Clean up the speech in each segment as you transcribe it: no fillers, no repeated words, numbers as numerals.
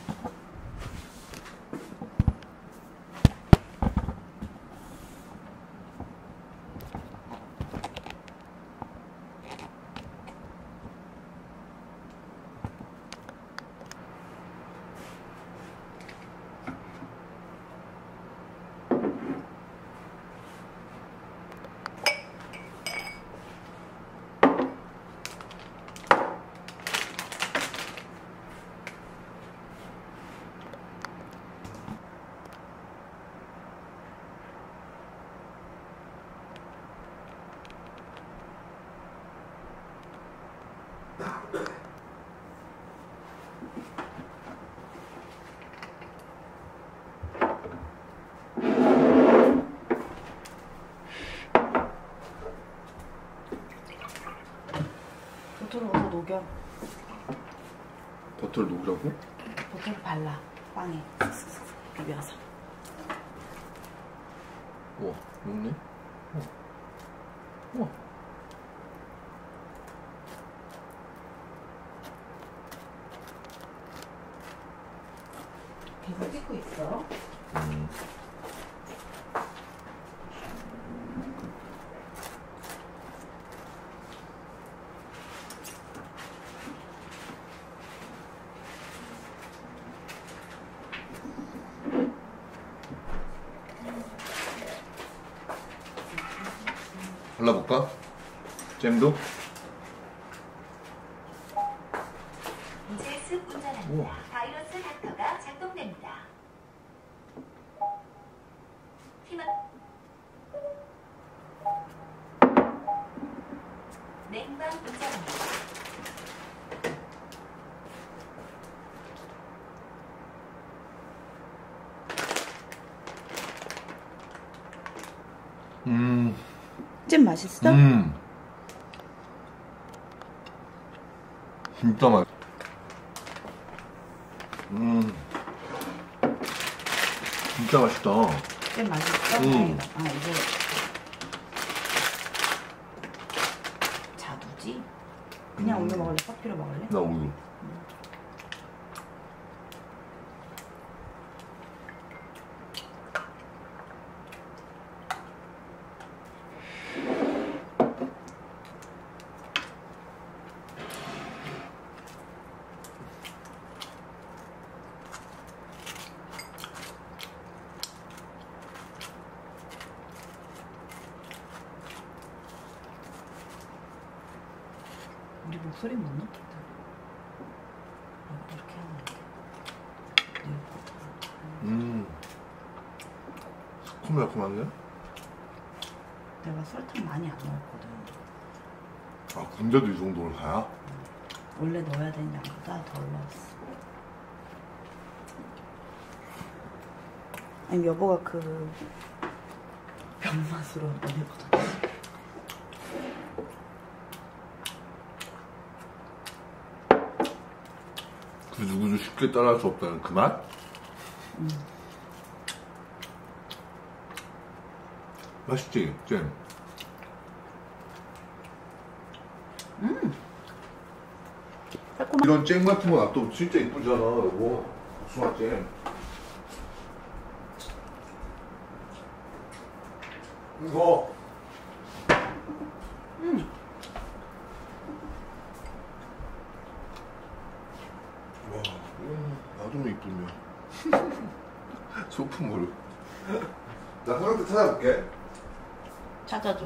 버터를 어서 녹여. 버터를 녹으라고? 버터를 발라 빵에 비벼서. 우와, 녹네? 우와. 계속 찍고 있어. 발라볼까? 잼도? 이제 습 운전합니다. 바이러스 닥터가 작동됩니다. 힘은 냉방 운전합니다. 잼 맛있어? 진짜 맛있어. 진짜 맛있다. 잼 맛있어? 아 이거 자두지? 그냥 우유 먹을래? 커피로 먹을래? 나 우유. 우리 목소리 못 넣겠다. 이렇게 하면 돼. 새콤달콤한데? 내가 설탕 많이 안 넣었거든. 아, 근데도 이 정도는 가야? 원래 넣어야 되는 양보다 더 올라왔어. 아니 여보가 그 병맛으로 한번 해보자. 그 누구도 쉽게 따라할 수 없다는 그 말? 맛있지? 잼? 이런 잼 같은 거 놔도 진짜 이쁘잖아, 여보. 복숭아 잼. 이거. 와, 나도 이쁘냐. 소품으로. 나 사람들 찾아볼게. 찾아줘.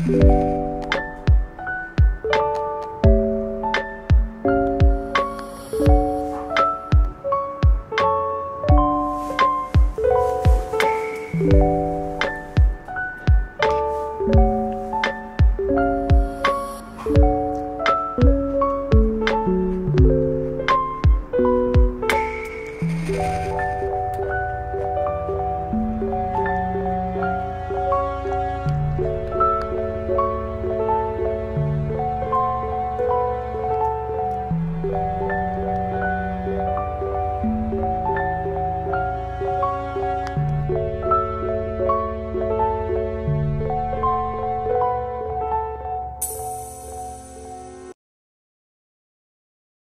네.